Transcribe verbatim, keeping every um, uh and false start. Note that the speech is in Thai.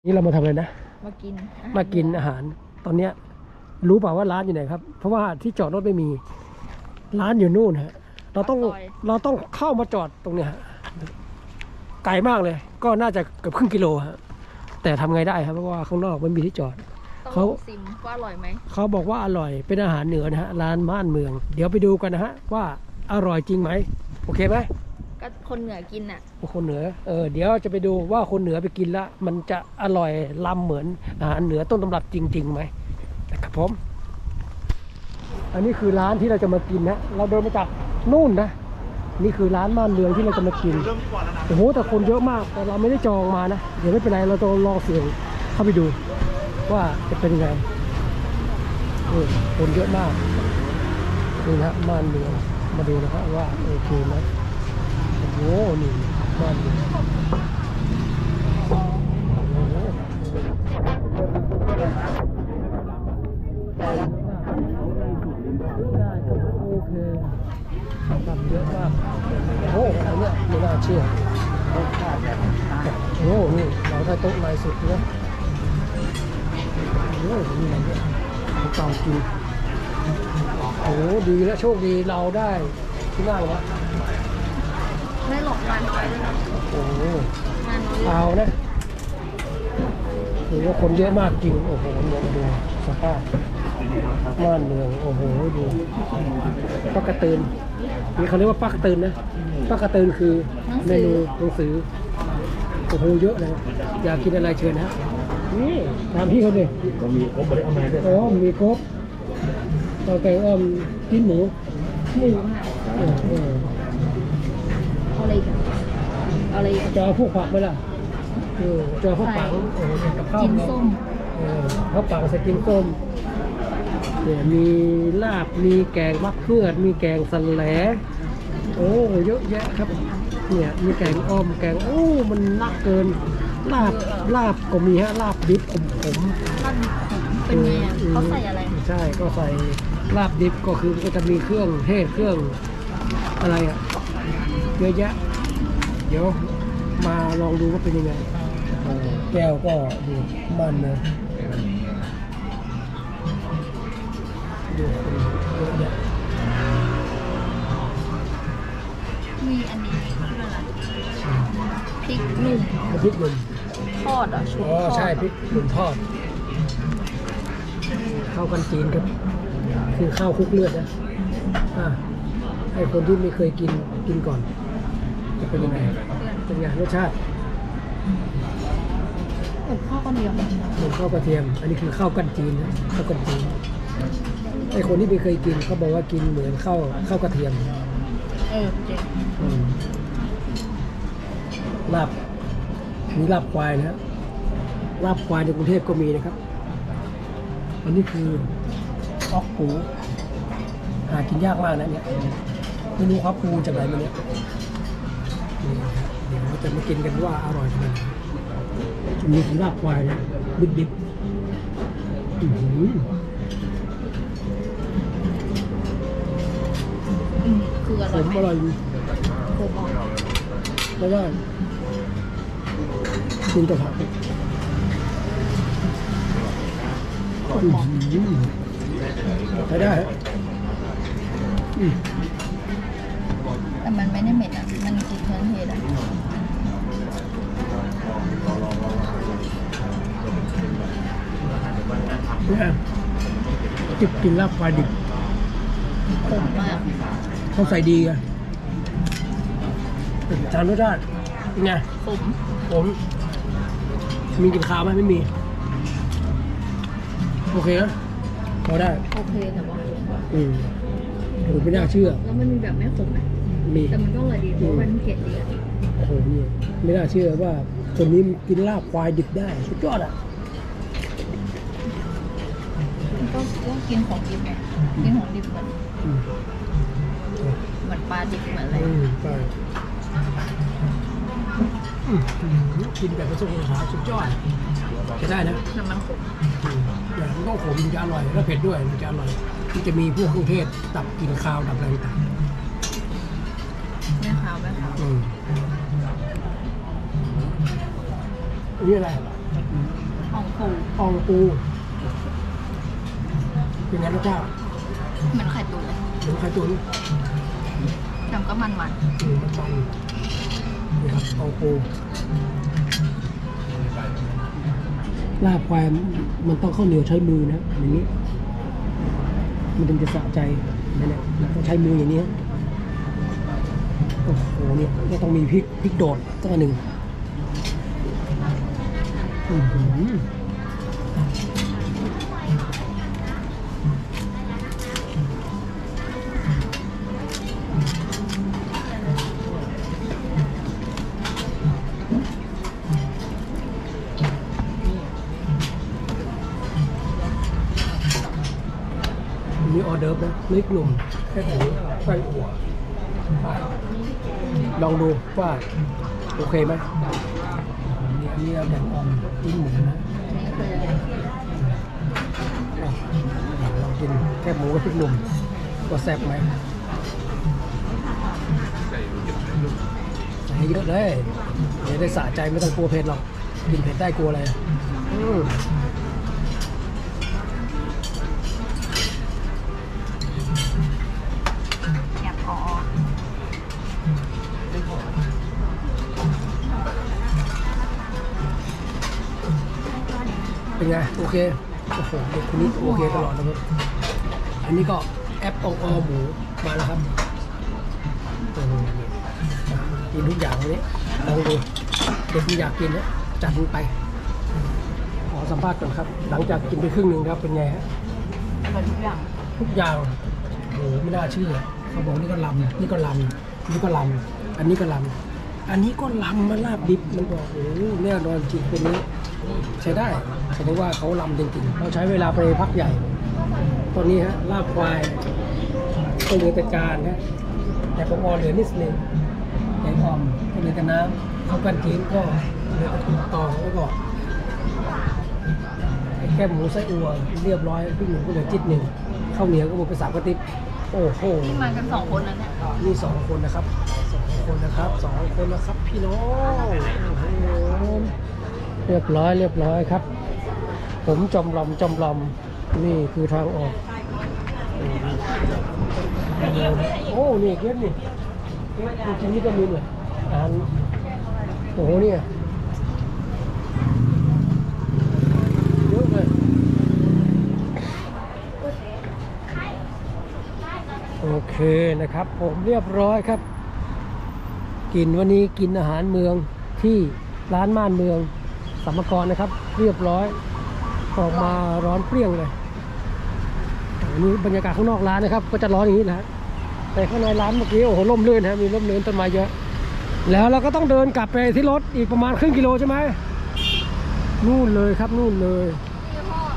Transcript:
นี่เรามาทำอะไรนะมากินมากินอาหารตอนเนี้ยรู้เปล่าว่าร้านอยู่ไหนครับเพราะว่าที่จอดรถไม่มีร้านอยู่นู่นฮะเราต้องเราต้องเข้ามาจอดตรงเนี้ยฮะไกลมากเลยก็น่าจะเกือบครึ่งกิโลฮะแต่ทำไงได้ครับเพราะว่าข้างนอกมันมีที่จอดเขาซิมว่าอร่อยไหมเขาบอกว่าอร่อยเป็นอาหารเหนือนะฮะร้านม่านเมืองเดี๋ยวไปดูกันนะฮะว่าอร่อยจริงไหมโอเคไหมก็คนเหนือกินอ่ะคนเหนือเออเดี๋ยวจะไปดูว่าคนเหนือไปกินแล้วมันจะอร่อยล้ำเหมือนอาหารเหนือต้นตำรับจริงๆไหมนะครับผมอันนี้คือร้านที่เราจะมากินนะเราเดินมาจากนู่นนะนี่คือร้านม่านเมืองที่เราจะมากินโอ้โหแต่คนเยอะมากแต่เราไม่ได้จองมานะเดี๋ยวไม่เป็นไรเราต้องลองเสี่ยงเข้าไปดูว่าจะเป็นยังไงคนเยอะมากนี่นะม่านเมืองมาดูนะครับว่าโอเคไหมโอ้โหนี่ม่านเมืองโอเคตับเยอะมากโอ้โหอันนี้ไม่น่าเชื่อโอ้โหนี่เราได้โต๊ะในสุดนะโอ้โหนี่อะไรเนี่ยเตากินโอ้โหดีแล้วโชคดีเราได้ที่นั่งแล้วไม่หลอกงานน้อยเลยนะโอ้โหเอานะถือว่าคนเยอะมากจริงโอ้โหเนี่ยดูสภาพม่านเมืองโอ้โหดูปักกระตือนนี่เขาเรียกว่าปักกระตือนนะปักกระตือนคือเมนูหนังสือโอ้โหเยอะเลยอยากกินอะไรเชิญนะนี่ถามพี่เขาเลยก็มีครบเลยเอามาด้วยอ๋อมีครบต่อไปอ้อมกินหมูหมูอะไรกันอะไรจะเอาพวกผักไหมล่ะเออจะเอาพวกปังโอ้กับข้าวกินส้มเออข้าวปังใส่กินส้มเนี่ยมีลาบมีแกงมะเขือมีแกงสแหลโอ้เยอะแยะครับเนี่ยมีแกงอ้อมแกงโอ้มันนักเกินลาบลาบก็มีฮะลาบดิบขมขมลาบดิบขมเป็นไงอ่ะเขาใส่อะไรใช่ก็ใส่ลาบดิบก็คือก็จะมีเครื่องเทศเครื่องอะไรอ่ะเยอะแยะเดี๋ยวมาลองดูว่าเป็นยังไงแก้วก็ดูมันนะดูเยอะแยะมีอันนี้อะไรพริกหนุ่มพริกหนุ่มทอดอ่ะชุบอ๋อใช่พริกหนุ่มทอดข้าวกันจีนครับคือข้าวคลุกเลือดนะอ่ะให้คนที่ไม่เคยกินกินก่อนจะเป็นยังไงเป็นไงรสชาติข้าวกระเทียมเหมือนข้าวกระเทียมอันนี้คือข้าวกันจีนนะข้าวกันจีนไอคนที่ไม่เคยกินเขาบอกว่ากินเหมือนข้าวข้าวกระเทียมเออเจ๋งลาบมีลาบควายนะลาบควายในกรุงเทพก็มีนะครับอันนี้คือออกปูหากินยากมากนะเนี่ยไม่รู้ครับปูจากไหนมาเนี่ยเดี๋ยวเราจะมากินกันว่าอร่อยขนาดไหนมีลาบควายนะดิบดิบคืออร่อยไหมอร่อยโคบอลไม่ได้กินแต่ผักใช้ได้แต่มันไม่ได้เหม็นอ่ะมันกินเครื่องเทศอ่ะเนี่ยจิบกินลาบควายดิบขมมากเขาใส่ดีอ่ะจานรสชาติเป็นไงขมผมมีกลิ่นคาวไหมไม่มีโอเคนะพอได้โอเคแต่ว่าอืมผมไม่น่าเชื่อแล้วมันมีแบบไม่ขมไหมมีแต่มันก็อร่อยดีเพราะมันเผ็ดดีโอ้โหนี่ไม่น่าเชื่อว่าคนนี้กินลาบควายดิบได้สุดยอดอ่ะก็ต้องกินของดิบไงกินของดิบเหมือนเหมือนปลาดิบเหมือนอะไรใช่กินแบบผสมผสานสุดยอดจะได้นะน้ำมันขมแต่มันต้องขมมันจะอร่อยแล้วเผ็ดด้วยมันจะอร่อยที่จะมีพวกเครื่องเทศดับกลิ่นคาวดับอะไรต่างไม่คาวไม่คาวนี่อะไรองปูอ่องปูเป็นไงรสชาติเหมือนไข่ตุ๋นเลยเหมือนไข่ตุ๋นแต่ก็มันมันอืมมันนี่ครับอ่องปูลาบควายมันต้องข้าวเหนียวใช้มือนะอย่างนี้ มันถึงจะสะใจนั่นแหละต้องใช้มืออย่างนี้โอ้โหเนี่ยก็ต้องมีพริกพริกโดดสักหนึ่งอื้อหือมีออเดิร์ฟนะเล็กหนุ่มแค่ไหนไส้อั่วลองดูว่าโอเคไหมนี่อันนี้เอาแดงอ่อมจิ้มหมูนะอ่ะลองกินแค่หมูกับพริกหนุ่มว่าแซ่บไหมใส่เยอะเลยเดี๋ยวได้สะใจไม่ต้องกลัวเผ็ดหรอกกินเผ็ดได้กลัวอะไรอืมอยากขอเป็นไงโอเคโอ้โหเด็กคนนี้โอเคตลอดนะครับอันนี้ก็แอปองออหมูมาแล้วครับโอ้โหกินทุกอย่างวันนี้ลองดูเด็กที่อยากกินนะจัดมันไปขอสัมภาษณ์ก่อนครับ หลังจากกินไปครึ่งหนึ่งครับเป็นไงฮะอร่อยทุกอย่างทุกอย่างโอ้โหไม่น่าเชื่อเขาบอกนี่ก็ลำนี่ก็ลำนี่ก็ลำอันนี้ก็ลำอันนี้ก็ลำมาลาบดิบมันบอกโอ้โหแน่นอนจริงคนนี้ใช้ได้แสดงว่าเขาลำจริงๆเราใช้เวลาไปพักใหญ่ตอนนี้ฮะลาบควายก็เหลือแต่จานนะแต่ผมออเหลือนิดนึงแกงอ่อมก็เหลือแต่น้ำข้าวกันจีนก็เหลือแต่ตองแล้วก็แค่หมูไส้อั่วเรียบร้อยพี่หนูก็เหลือจิตหนึ่งข้าวเหนียวก็หมดไปสามกระติบโอ้โหนี่มากันสองคนนะเนี่ยนี่สองคนนะครับสองคนนะครับสองคนนะครับพี่น้องโอ้โหเรียบร้อยเรียบร้อยครับ ผมจอมลอมจอมลอมนี่คือทางออกโอ้นี่เก็บนี่เก็บจริงๆนี่ก็มีเลยอ่านโอ้โหเนี่ยเยอะเลยโอเคนะครับผมเรียบร้อยครับ กินวันนี้กินอาหารเมืองที่ร้านม่านเมืองสัมมกรนะครับ เรียบร้อยออกมาร้อนเปรี้ยงเลยอันนี้บรรยากาศข้างนอกร้านนะครับ ก็จะร้อนอย่างนี้นะแต่ข้างในร้านเมื่อกี้โอ้โหร่มรื่นนะมีร่มรื่นต้นไม้เยอะแล้วเราก็ต้องเดินกลับไปที่รถอีกประมาณครึ่งกิโลใช่ไหมนู่นเลยครับนู่นเลยนี่พ่อ